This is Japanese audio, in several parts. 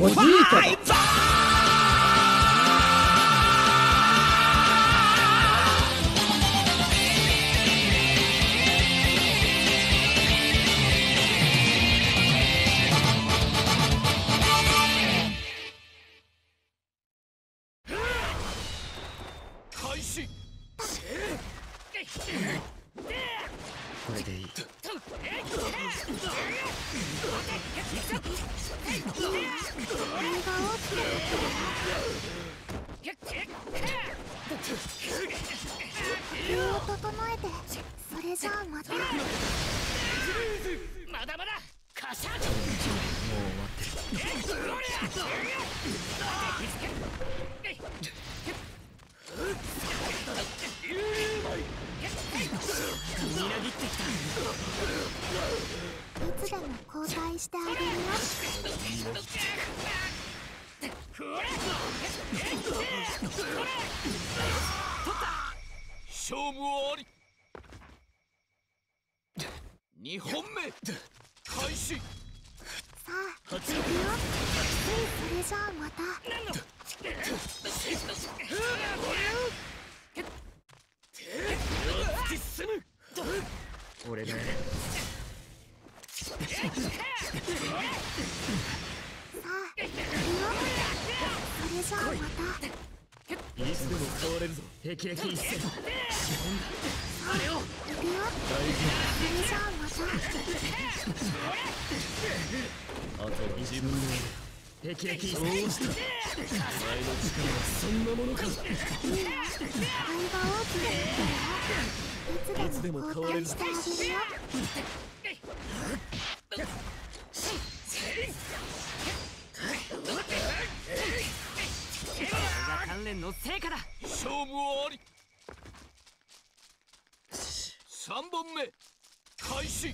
おじいちゃん。 これでいい。 身を整えて、それじゃあまた。 まだまだカシャン。 もう終わってる。 みなぎってきた。 いつでも交代してあげるよ。 勝負あり。2本目開始。 さあ、行くよ。それじゃあまた。 俺がやる。 さあ、行くよ。それじゃあまた。 いつでも変われるぞ。霹靂一戦。 あれを行くよ。それじゃあまた。 あとは自分でやる。霹靂一戦。お前の力はそんなものか。 いいよ。肺が大きくなってるよ。いつでも交代してあげるよ。 これが鍛錬の成果だ。勝負あり。3本目開始。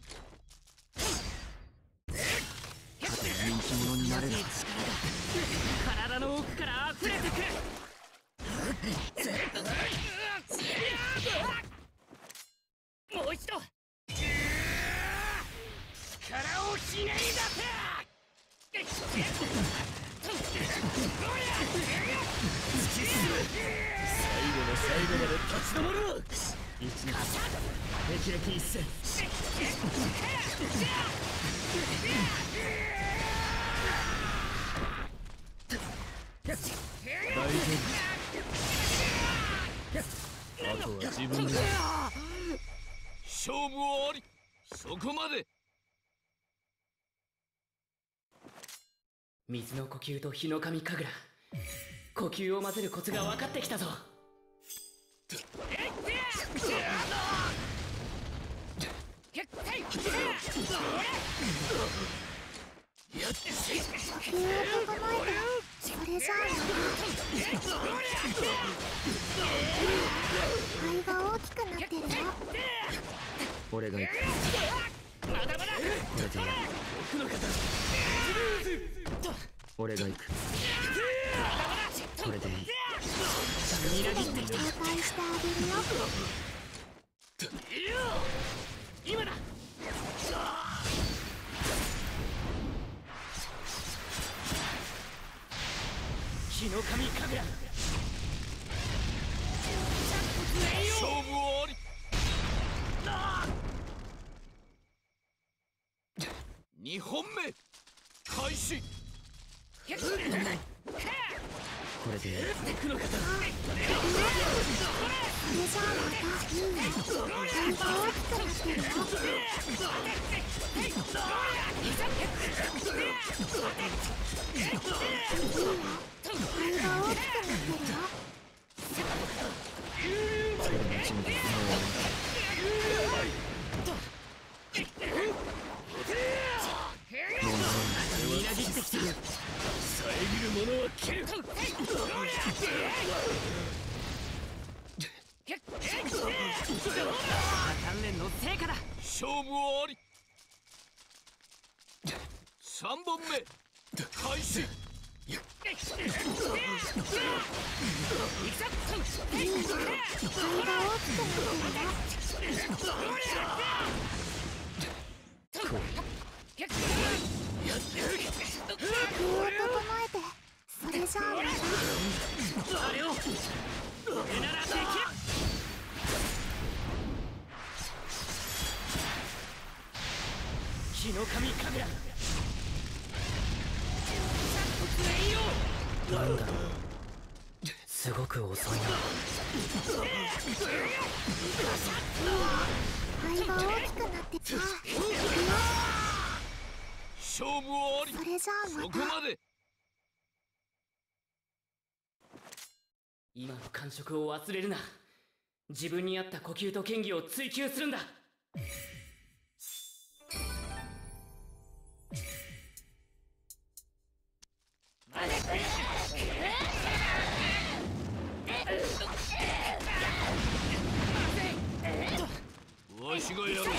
人気者になれる。 体の奥から溢れてくる。もう一度力をひねり出せ。 最後の最後まで立ち止まる。一日霹靂一戦。大丈夫。あとは自分で。 勝負あり。そこまで。水の呼吸と日の神神楽、呼吸を混ぜるコツが分かってきたぞ。 呼吸を整えて、それじゃあ肺が大きくなってるよ。 俺が行く。これでいい。俺が行く。これでいい。 交代してあげるよ。 今だ。日の神神楽。勝負あり。2本目開始。 これでいい。 それじゃあまた。いいよ。肺が大きくなってるよ。肺が大きくなってるよ。 それの準備もうみなぎってきた。遮る者は切る。鍛錬の成果だ。勝負あり。3本目開始。 肺が大きくなってるよ。呼吸を整あれを俺ならできる。日の神カメラなんだろう、すごく遅いな。 肺が大きくなってさ、 勝負はあり。 それじゃあまた。 そこまで。 今の感触を忘れるな。自分に合った呼吸と剣技を追求するんだ。 わしがやろう。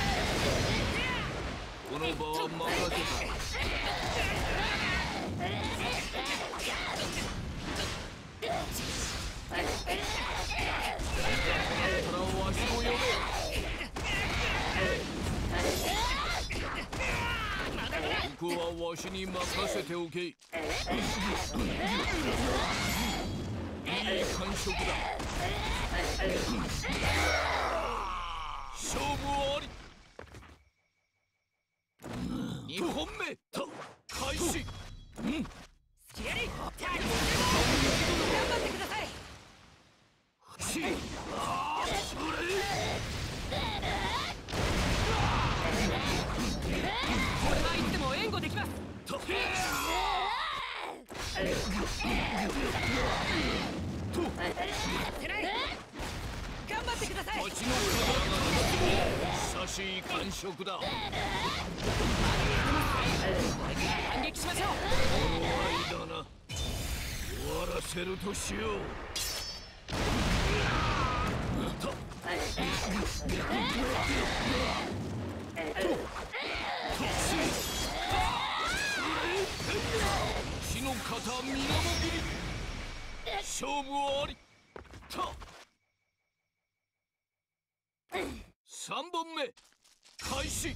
この場は任せた。だからわしを呼べ。ここはわしに任せておけ。いい感触だ。勝負あり。2本目と開始。 スキヤリ頑張ってください。 それこれは言っても援護できます。頑張ってください。 町の体が優しい感触だ。 反撃しましょう。 この間な、終わらせるとしよう。火の肩みなもぎり。勝負あり。3本目開始。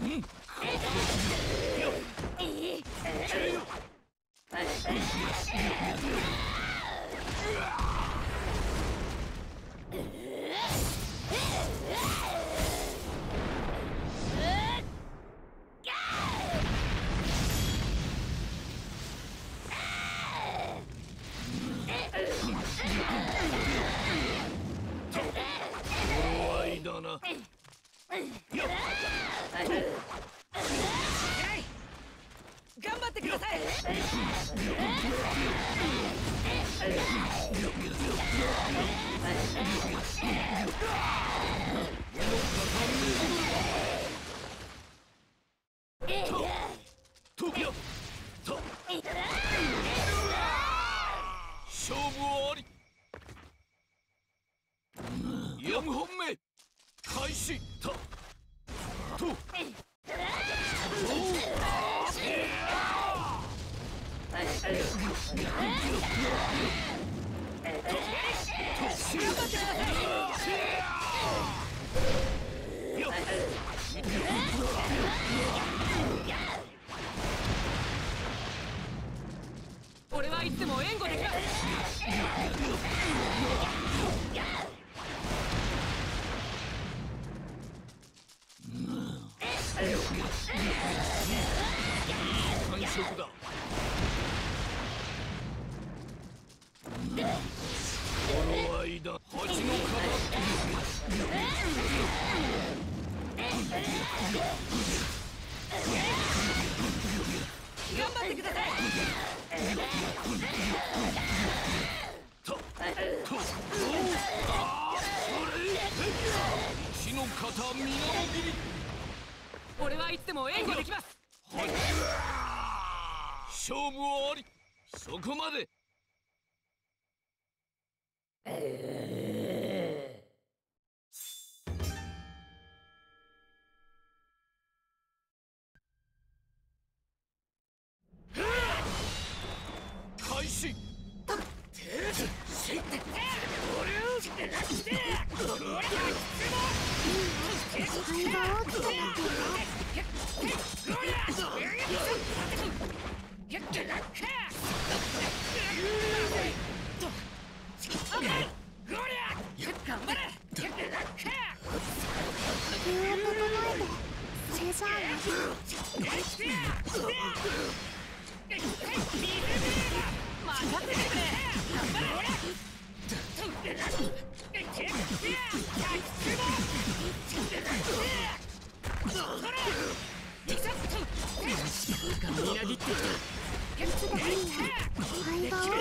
だな。 頑張ってください。 勝負あり。4本目開始。 俺はいつも援護できます。 感触だ。この間、蜂の頑張ってください。 火の肩みなもぎり。 俺はいつも援護できます。 勝負あり。そこまで。開始。 肺が大きくなってさ、 呼吸を整えてそれじゃあいつでもいいよ。肺が大きくなってるよ。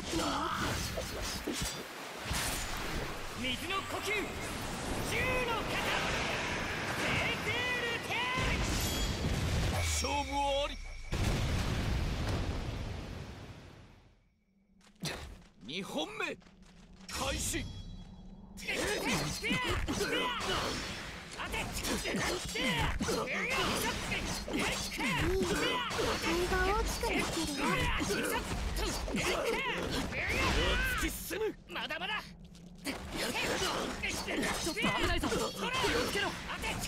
水の呼吸、銃の型、セーテールテール。勝負あり。2本目開始。まだまだ。ちょっと危ないぞ。気をつけろ。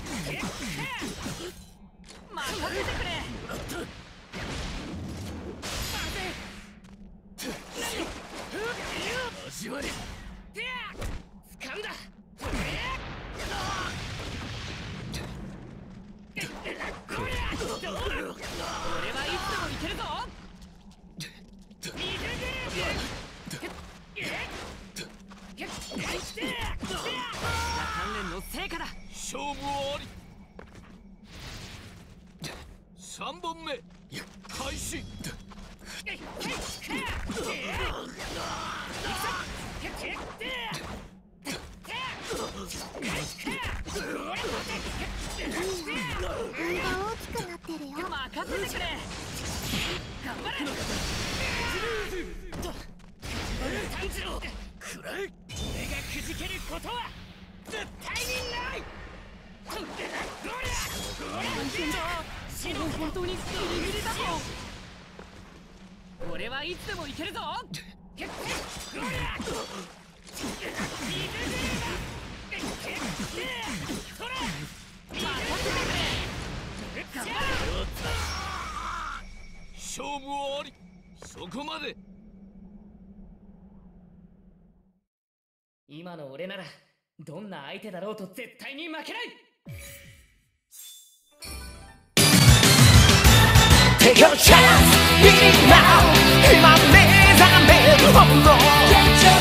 任せてくれ。味わえ。掴んだ。俺はいつでもいけるぞ。鍛錬の成果だ。勝負あり。3本目開始。 肺が大きくなってるよ。 任せてくれ。頑張れ。炭治郎、くらえ。俺がくじけることは絶対にない。本当にギリギリだぞ。俺はいつでもいけるぞ。勝負あり。そこまで。今の俺ならどんな相手だろうと絶対に負けない。Take your chance, be it now. 今目覚めるもの。